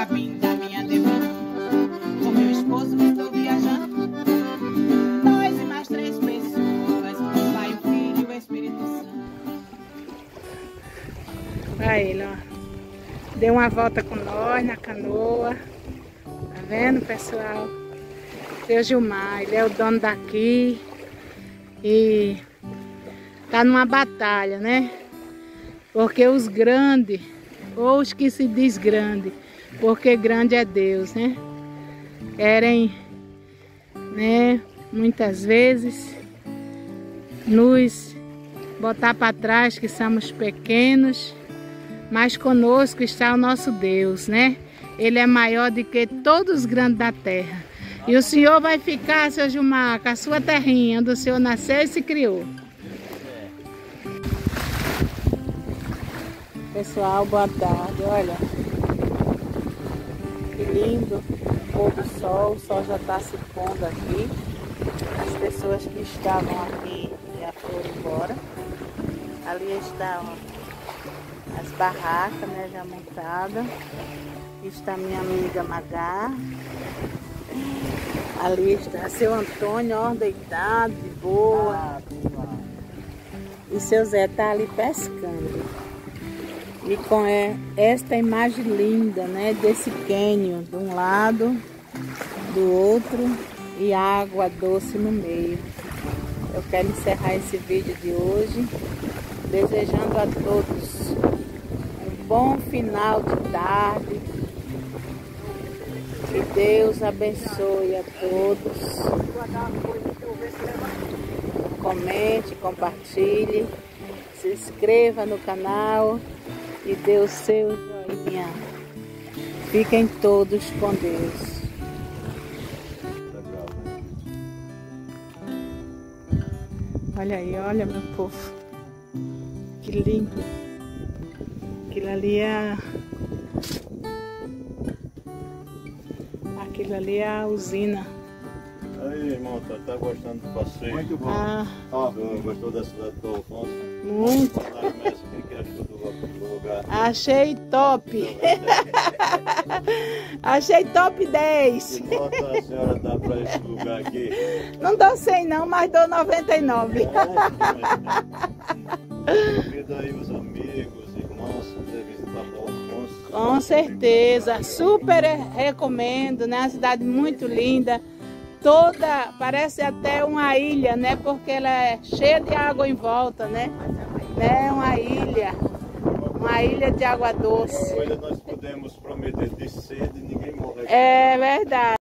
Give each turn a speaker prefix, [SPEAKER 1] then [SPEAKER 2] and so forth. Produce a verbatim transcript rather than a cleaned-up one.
[SPEAKER 1] caminho da minha defesa. Com meu esposo estou viajando. Nós e mais três pessoas, o Pai, o Filho e o Espírito Santo.
[SPEAKER 2] Olha ele, ó. Deu uma volta com nós na canoa. Tá vendo, pessoal? Seu Gilmar, ele é o dono daqui. E tá numa batalha, né? Porque os grandes, ou os que se diz grande, porque grande é Deus, né? Querem, né, muitas vezes, nos botar para trás, que somos pequenos, mas conosco está o nosso Deus, né? Ele é maior do que todos os grandes da terra. E o Senhor vai ficar, seu Gilmar, com a sua terrinha, onde o Senhor nasceu e se criou. Pessoal, boa tarde. Olha, que lindo o pôr do sol. O sol já está se pondo aqui. As pessoas que estavam aqui já foram embora. Ali estão as barracas, né, já montadas. Aqui está minha amiga Magá. Ali está seu Antônio, ó, deitado, de boa. E seu Zé está ali pescando. E com esta imagem linda, né, desse cânion, de um lado, do outro, e água doce no meio. Eu quero encerrar esse vídeo de hoje, desejando a todos um bom final de tarde. Que Deus abençoe a todos. Comente, compartilhe, se inscreva no canal e dê o seu joinha. Fiquem todos com Deus. Olha aí, olha, meu povo. Que lindo. Aquilo ali é... Aquilo ali é a usina.
[SPEAKER 3] Aí, irmão, tá, tá gostando do passeio? Muito bom.
[SPEAKER 2] Ah,
[SPEAKER 3] ah, gostou da cidade do Alfonso?
[SPEAKER 2] Muito.
[SPEAKER 3] O que achou do lugar?
[SPEAKER 2] Achei top. Achei top dez.
[SPEAKER 3] Que nota a senhora dá pra esse lugar aqui?
[SPEAKER 2] Não dou cem não, mas dou noventa e nove.
[SPEAKER 3] Convida aí os amigos, irmãos, para visitar o Alfonso.
[SPEAKER 2] Com certeza, super recomendo, né? Uma cidade muito linda, toda, parece até uma ilha, né? Porque ela é cheia de água em volta, né? É uma ilha, uma ilha de água doce.
[SPEAKER 3] Olha, nós podemos prometer de sede, ninguém morrer.
[SPEAKER 2] É verdade.